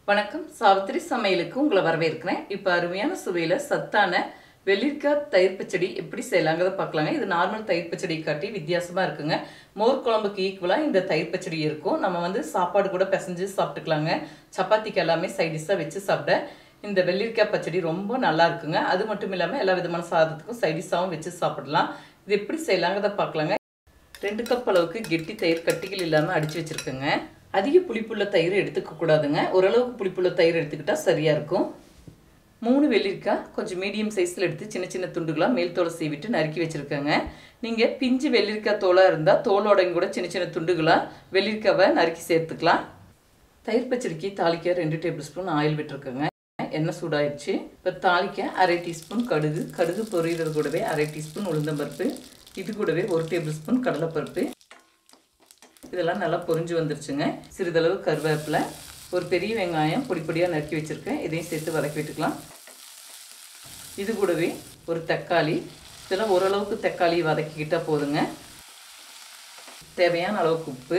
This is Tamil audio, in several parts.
வணக்கம். சாவித்திரி சமையலுக்கு உங்களை வரவேற்கிறேன். இப்போ அருமையான சுவையில் சத்தான வெள்ளரிக்காய் தயிர் பச்சடி எப்படி செய்யலாங்கிறத பார்க்கலாங்க. இது நார்மல் தயிர் பச்சடி காட்டி வித்தியாசமாக இருக்குங்க. மோர் குழம்புக்கு ஈக்குவலாக இந்த தயிர் பச்சடி இருக்கும். நம்ம சாப்பாடு கூட பிசைஞ்சு சாப்பிட்டுக்கலாங்க. சப்பாத்திக்கு எல்லாமே சைடிஷாக வச்சு சாப்பிட இந்த வெள்ளரிக்காய் பச்சடி ரொம்ப நல்லா இருக்குங்க. அது மட்டும் இல்லாமல் எல்லா விதமான சாதத்துக்கும் சைடிஷாகவும் வச்சு சாப்பிடலாம். இது எப்படி செய்யலாங்கிறத பார்க்கலாங்க. 2 கப் அளவுக்கு கெட்டி தயிர் கட்டிகள் இல்லாமல் அடித்து வச்சுருக்கேங்க. அதிக புளிப்புள்ள தயிர் எடுத்துக்கக்கூடாதுங்க. ஓரளவுக்கு புளிப்புள்ள தயிர் எடுத்துக்கிட்டால் சரியாக இருக்கும். 3 வெள்ளரிக்காய் கொஞ்சம் மீடியம் சைஸில் எடுத்து சின்ன சின்ன துண்டுகளாக மேல் தோலை சீவிட்டு நறுக்கி வச்சுருக்கேங்க. நீங்கள் பிஞ்சு வெள்ளரிக்காய் தோலாக இருந்தால் தோலோடையும் கூட சின்ன சின்ன துண்டுகளாக வெள்ளரிக்காவை நறுக்கி சேர்த்துக்கலாம். தயிர் பச்சடிக்கு தாளிக்க 2 டேபிள் ஸ்பூன் ஆயில் விட்டுருக்கேங்க. எண்ணெய் சூடாயிடுச்சு. இப்போ தாளிக்க 1/2 டீஸ்பூன் கடுகு பொரியிறது கூடவே 1/2 டீஸ்பூன் உளுந்தம்பருப்பு, இது கூடவே 1 டேபிள் ஸ்பூன் கடலைப்பருப்பு. இதெல்லாம் நல்லா பொரிஞ்சு வந்துருச்சுங்க. சிறிதளவு கருவேப்பிலை, ஒரு பெரிய வெங்காயம் பொடி பொடியாக நறுக்கி வச்சுருக்கேன். இதையும் சேர்த்து வதக்கி விட்டுக்கலாம். இது கூடவே ஒரு தக்காளி, இதெல்லாம் ஓரளவுக்கு தக்காளி வதக்கிக்கிட்டால் போதுங்க. தேவையான அளவுக்கு உப்பு,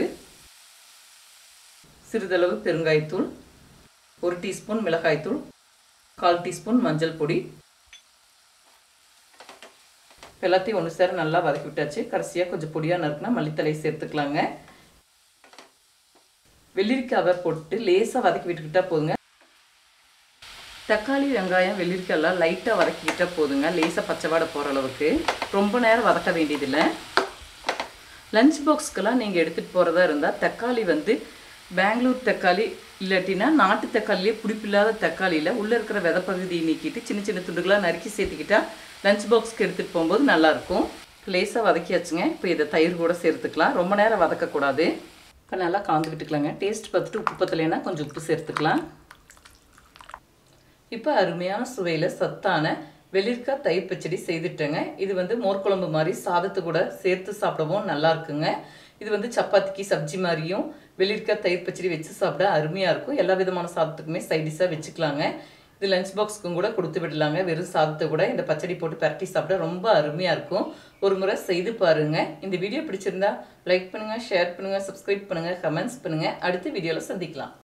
சிறிதளவு பெருங்காயத்தூள், 1 டீஸ்பூன் மிளகாய்த்தூள், 1/4 டீஸ்பூன் மஞ்சள் பொடி. எல்லாத்தையும் ஒன்று சேர நல்லா வதக்கி விட்டாச்சு. கடைசியாக கொஞ்சம் பொடியாக நறுக்குனா மல்லித்தலையை சேர்த்துக்கலாங்க. வெள்ளரிக்காவை போட்டு லேசாக வதக்கி விட்டுக்கிட்டால் போதுங்க. தக்காளி வெங்காயம் வெள்ளரிக்காயெல்லாம் லைட்டாக வதக்கிக்கிட்டால் போதுங்க. லேசாக பச்சை வாடை போகிற அளவுக்கு ரொம்ப நேரம் வதக்க வேண்டியதில்லை. லஞ்ச் பாக்ஸ்க்கெல்லாம் நீங்கள் எடுத்துகிட்டு போகிறதா இருந்தால் தக்காளி பெங்களூர் தக்காளி இல்லாட்டினா நாட்டு தக்காளிலே புளிப்பில்லாத தக்காளியில் உள்ளே இருக்கிற விதைப்பகுதியை நீக்கிட்டு சின்ன சின்ன துண்டுகளாக நறுக்கி சேர்த்துக்கிட்டால் லஞ்ச் பாக்ஸ்க்கு எடுத்துகிட்டு போகும்போது நல்லாயிருக்கும். லேசாக வதக்கியாச்சுங்க. இப்போ இதை தயிர் கூட சேர்த்துக்கலாம். ரொம்ப நேரம் வதக்கக்கூடாது. இப்போ நல்லா காந்துக்கிட்டுக்கலாங்க. டேஸ்ட் பார்த்துட்டு உப்பு பத்தலைன்னா கொஞ்சம் உப்பு சேர்த்துக்கலாம். இப்போ அருமையான சுவையில் சத்தான வெள்ளரிக்காய் தயிர் பச்சடி செய்துட்டேங்க. இது மோர் குழம்பு மாதிரி சாதத்து கூட சேர்த்து சாப்பிடவும் நல்லா இருக்குங்க. இது சப்பாத்திக்கு சப்ஜி மாதிரியும் வெள்ளரிக்காய் தயிர் பச்சடி வச்சு சாப்பிட அருமையாக இருக்கும். எல்லா விதமான சாதத்துக்குமே சைடிஷாக வச்சுக்கலாங்க. இது லஞ்ச் பாக்ஸ்க்கும் கூட கொடுத்து விடலாங்க. வெறும் சாதத்தை கூட இந்த பச்சடி போட்டு பரட்டி சாப்பிட ரொம்ப அருமையாக இருக்கும். ஒரு முறை செய்து பாருங்கள். இந்த வீடியோ பிடிச்சிருந்தா லைக் பண்ணுங்கள், ஷேர் பண்ணுங்கள், சப்ஸ்கிரைப் பண்ணுங்கள், கமெண்ட்ஸ் பண்ணுங்கள். அடுத்த வீடியோவில் சந்திக்கலாம்.